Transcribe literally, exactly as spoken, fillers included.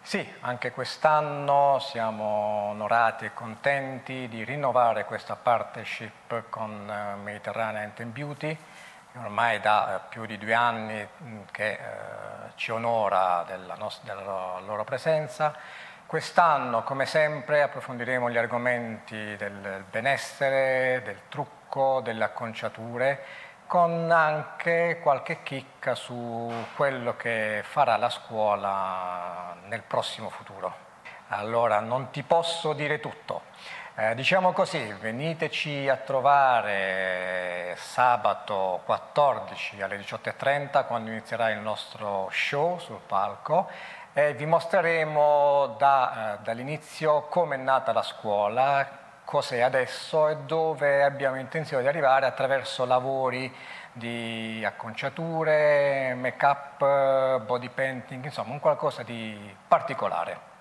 Sì, anche quest'anno siamo onorati e contenti di rinnovare questa partnership con eh, Mediterranean Health and Beauty, che ormai da eh, più di due anni mh, che eh, ci onora della, nostra, della loro presenza. Quest'anno, come sempre, approfondiremo gli argomenti del benessere, del trucco, delle acconciature, con anche qualche chicca su quello che farà la scuola nel prossimo futuro. Allora, non ti posso dire tutto. Eh, diciamo così, veniteci a trovare sabato quattordici alle diciotto e trenta quando inizierà il nostro show sul palco e vi mostreremo da, eh, dall'inizio come è nata la scuola, cos'è adesso e dove abbiamo intenzione di arrivare attraverso lavori di acconciature, make-up, body painting, insomma un qualcosa di particolare.